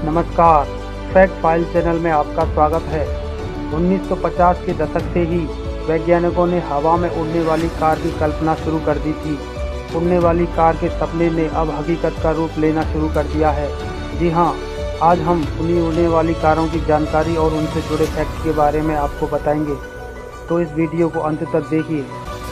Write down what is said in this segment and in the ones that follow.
नमस्कार, fact file channel में आपका स्वागत है। 1950 के दशक से ही वैज्ञानिकों ने हवा में उड़ने वाली कार की कल्पना शुरू कर दी थी। उड़ने वाली कार के सपने ने अब हकीकत का रूप लेना शुरू कर दिया है। जी हाँ, आज हम उन्हीं उड़ने वाली कारों की जानकारी और उनसे जुड़े फैक्ट के बारे में आपको बताएंगे, तो इस वीडियो को अंत तक देखिए।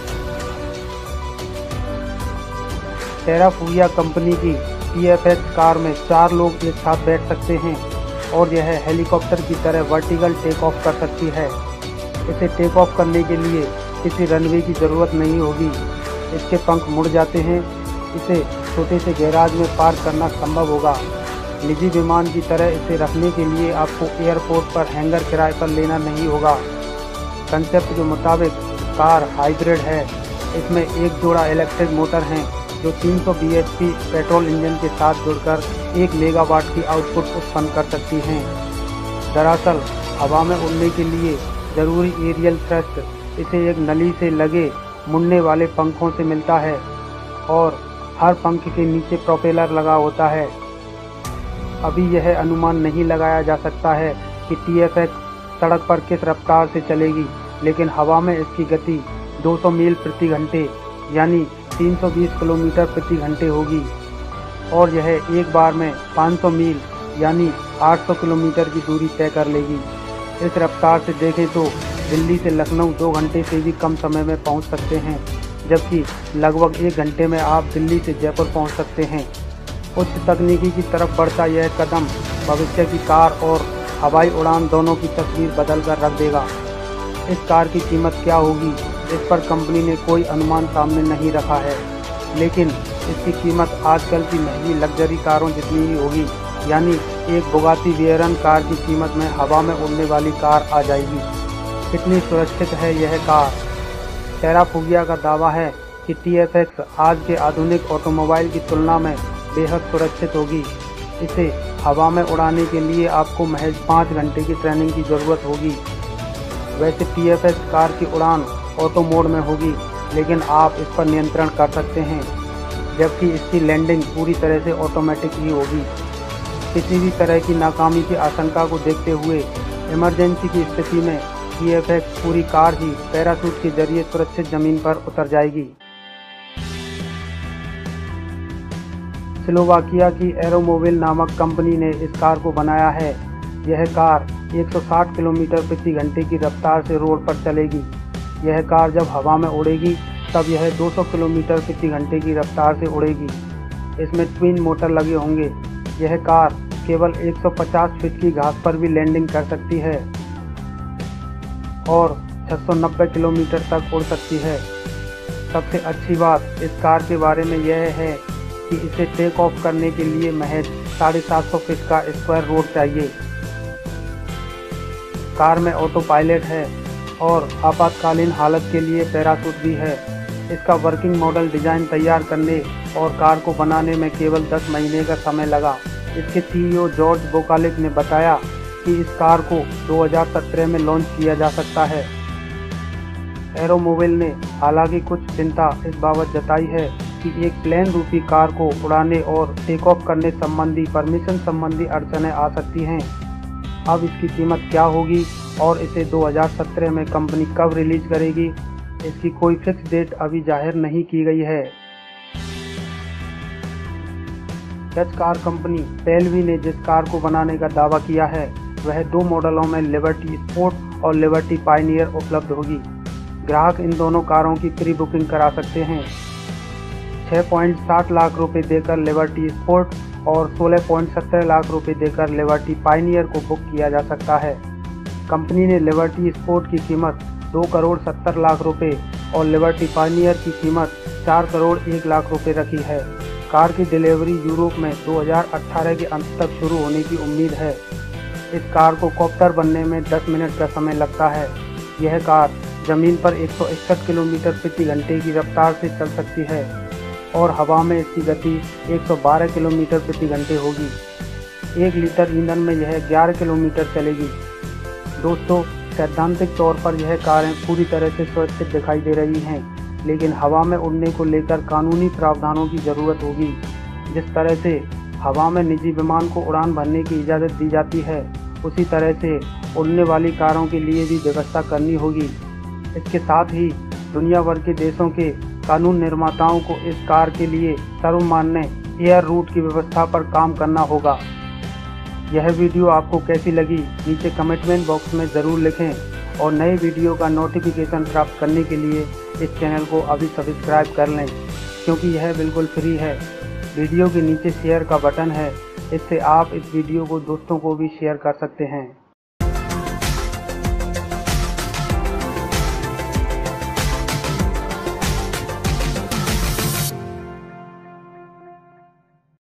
terrafugia कंपनी की TFX कार में 4 लोग एक साथ बैठ सकते हैं और यह हेलीकॉप्टर की तरह वर्टिकल टेक ऑफ कर सकती है। इसे टेक ऑफ करने के लिए किसी रनवे की ज़रूरत नहीं होगी। इसके पंख मुड़ जाते हैं। इसे छोटे से गैराज में पार्क करना संभव होगा। निजी विमान की तरह इसे रखने के लिए आपको एयरपोर्ट पर हैंगर किराए पर लेना नहीं होगा। कंसेप्ट के मुताबिक कार हाइब्रिड है। इसमें एक जोड़ा इलेक्ट्रिक मोटर हैं जो 300 bhp पेट्रोल इंजन के साथ जुड़कर 1 मेगावाट की आउटपुट उत्पन्न कर सकती हैं। दरअसल हवा में उड़ने के लिए ज़रूरी एरियल थ्रस्ट इसे एक नली से लगे मुड़ने वाले पंखों से मिलता है और हर पंख के नीचे प्रोपेलर लगा होता है। अभी यह अनुमान नहीं लगाया जा सकता है कि TFX सड़क पर किस रफ्तार से चलेगी, लेकिन हवा में इसकी गति 200 मील प्रति घंटे यानी 320 किलोमीटर प्रति घंटे होगी और यह एक बार में 500 मील यानी 800 किलोमीटर की दूरी तय कर लेगी। इस रफ्तार से देखें तो दिल्ली से लखनऊ 2 घंटे से भी कम समय में पहुंच सकते हैं, जबकि लगभग 1 घंटे में आप दिल्ली से जयपुर पहुंच सकते हैं। उच्च तकनीकी की तरफ बढ़ता यह कदम भविष्य की कार और हवाई उड़ान दोनों की तस्वीर बदल कर रख देगा। इस कार की कीमत क्या होगी, इस पर कंपनी ने कोई अनुमान सामने नहीं रखा है, लेकिन इसकी कीमत आजकल की महंगी लग्जरी कारों जितनी ही होगी, यानी एक बुगाटी वेयरन कार की कीमत में हवा में उड़ने वाली कार आ जाएगी। कितनी सुरक्षित है यह कार? terrafugia का दावा है कि TFX आज के आधुनिक ऑटोमोबाइल की तुलना में बेहद सुरक्षित होगी। इसे हवा में उड़ाने के लिए आपको महज 5 घंटे की ट्रेनिंग की ज़रूरत होगी। वैसे TFX कार की उड़ान ऑटो मोड में होगी, लेकिन आप इस पर नियंत्रण कर सकते हैं, जबकि इसकी लैंडिंग पूरी तरह से ऑटोमेटिक ही होगी। किसी भी तरह की नाकामी की आशंका को देखते हुए इमरजेंसी की स्थिति में TFX पूरी कार ही पैराशूट के जरिए सुरक्षित जमीन पर उतर जाएगी। स्लोवाकिया की एरोमोबिल नामक कंपनी ने इस कार को बनाया है। यह कार 160 किलोमीटर प्रति घंटे की रफ्तार से रोड पर चलेगी। यह कार जब हवा में उड़ेगी तब यह 200 किलोमीटर प्रति घंटे की रफ्तार से उड़ेगी। इसमें ट्विन मोटर लगे होंगे। यह कार केवल 150 फीट की घास पर भी लैंडिंग कर सकती है और 690 किलोमीटर तक उड़ सकती है। सबसे अच्छी बात इस कार के बारे में यह है कि इसे टेक ऑफ करने के लिए महज 750 फीट का स्क्वायर रोड चाहिए। कार में ऑटो पायलट है और आपातकालीन हालत के लिए पैराशूट भी है। इसका वर्किंग मॉडल डिज़ाइन तैयार करने और कार को बनाने में केवल 10 महीने का समय लगा। इसके CEO जॉर्ज बोकालिक ने बताया कि इस कार को 2017 में लॉन्च किया जा सकता है। एरोमोबिल ने हालांकि कुछ चिंता इस बाबत जताई है कि एक प्लेन रूपी कार को उड़ाने और टेक ऑफ करने संबंधी परमिशन संबंधी अड़चनें आ सकती हैं। अब इसकी कीमत क्या होगी और इसे 2017 में कंपनी कब रिलीज करेगी, इसकी कोई फिक्स डेट अभी जाहिर नहीं की गई है। डच कार कंपनी पेलवी ने जिस कार को बनाने का दावा किया है वह 2 मॉडलों में लिबर्टी स्पोर्ट और लिबर्टी पायनियर उपलब्ध होगी। ग्राहक इन दोनों कारों की प्री बुकिंग करा सकते हैं। 6.60 लाख रुपए देकर लिबर्टी स्पोर्ट और 16.70 लाख रुपए देकर लिबर्टी पायनियर को बुक किया जा सकता है। कंपनी ने लिबर्टी स्पोर्ट की कीमत 2 करोड़ 70 लाख रुपए और लिबर्टी पायनियर की कीमत 4 करोड़ 1 लाख रुपए रखी है। कार की डिलीवरी यूरोप में 2018 के अंत तक शुरू होने की उम्मीद है। इस कार को कॉप्टर बनने में 10 मिनट का समय लगता है। यह कार जमीन पर 161 किलोमीटर प्रति घंटे की रफ्तार से चल सकती है और हवा में इसकी गति 112 किलोमीटर प्रति घंटे होगी। 1 लीटर ईंधन में यह 11 किलोमीटर चलेगी। दोस्तों, सैद्धांतिक तौर पर यह कारें पूरी तरह से सुरक्षित दिखाई दे रही हैं, लेकिन हवा में उड़ने को लेकर कानूनी प्रावधानों की ज़रूरत होगी। जिस तरह से हवा में निजी विमान को उड़ान भरने की इजाज़त दी जाती है, उसी तरह से उड़ने वाली कारों के लिए भी व्यवस्था करनी होगी। इसके साथ ही दुनिया भर के देशों के कानून निर्माताओं को इस कार के लिए सर्वमान्य एयर रूट की व्यवस्था पर काम करना होगा। यह वीडियो आपको कैसी लगी नीचे कमेंट बॉक्स में ज़रूर लिखें और नए वीडियो का नोटिफिकेशन प्राप्त करने के लिए इस चैनल को अभी सब्सक्राइब कर लें, क्योंकि यह बिल्कुल फ्री है। वीडियो के नीचे शेयर का बटन है, इससे आप इस वीडियो को दोस्तों को भी शेयर कर सकते हैं।